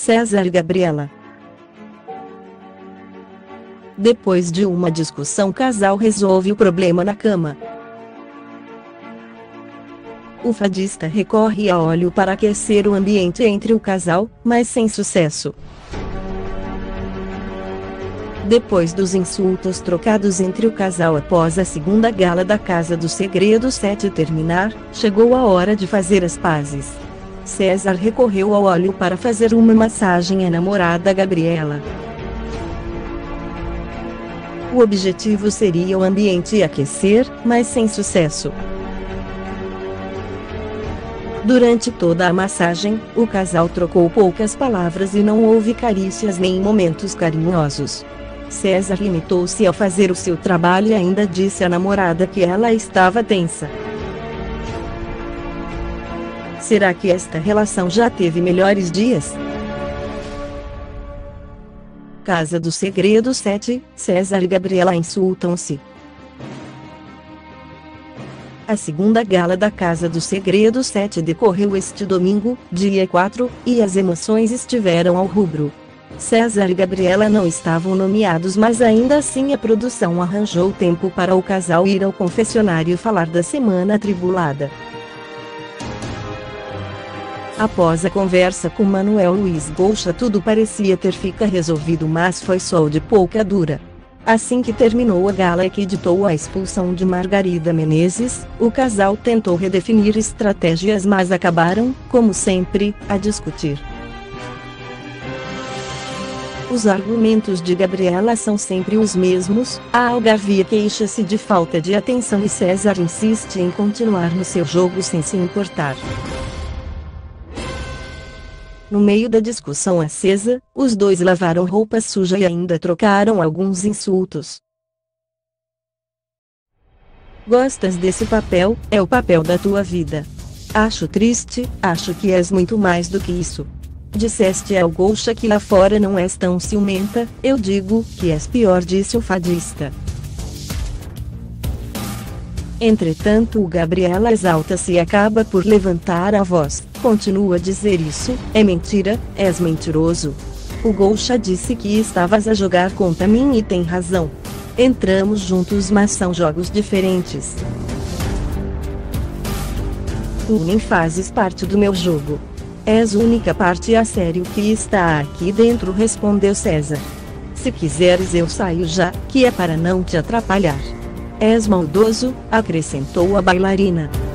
César e Gabriela. Depois de uma discussão, o casal resolve o problema na cama. O fadista recorre a óleo para aquecer o ambiente entre o casal, mas sem sucesso. Depois dos insultos trocados entre o casal após a segunda gala da Casa dos Segredos 7 terminar, chegou a hora de fazer as pazes. César recorreu ao óleo para fazer uma massagem à namorada Gabriela. O objetivo seria o ambiente aquecer, mas sem sucesso. Durante toda a massagem, o casal trocou poucas palavras e não houve carícias nem momentos carinhosos. César limitou-se a fazer o seu trabalho e ainda disse à namorada que ela estava tensa. Será que esta relação já teve melhores dias? Casa dos Segredos 7, César e Gabriela insultam-se. A segunda gala da Casa dos Segredos 7 decorreu este domingo, dia 4, e as emoções estiveram ao rubro. César e Gabriela não estavam nomeados, mas ainda assim a produção arranjou tempo para o casal ir ao confessionário falar da semana atribulada. Após a conversa com Manuel Luiz Goucha, tudo parecia ter ficado resolvido, mas foi só de pouca dura. Assim que terminou a gala que ditou a expulsão de Margarida Menezes, o casal tentou redefinir estratégias, mas acabaram, como sempre, a discutir. Os argumentos de Gabriela são sempre os mesmos. A Algarvia queixa-se de falta de atenção e César insiste em continuar no seu jogo sem se importar. No meio da discussão acesa, os dois lavaram roupa suja e ainda trocaram alguns insultos. Gostas desse papel? É o papel da tua vida. Acho triste, acho que és muito mais do que isso. Disseste ao Goucha que lá fora não és tão ciumenta, eu digo que és pior, disse o fadista. Entretanto, o Gabriela exalta-se e acaba por levantar a voz. Continua a dizer isso, é mentira, és mentiroso. O Goucha disse que estavas a jogar contra mim e tem razão. Entramos juntos, mas são jogos diferentes. Tu nem fazes parte do meu jogo. És a única parte a sério que está aqui dentro, respondeu César. Se quiseres eu saio já, que é para não te atrapalhar. És maldoso, acrescentou a bailarina.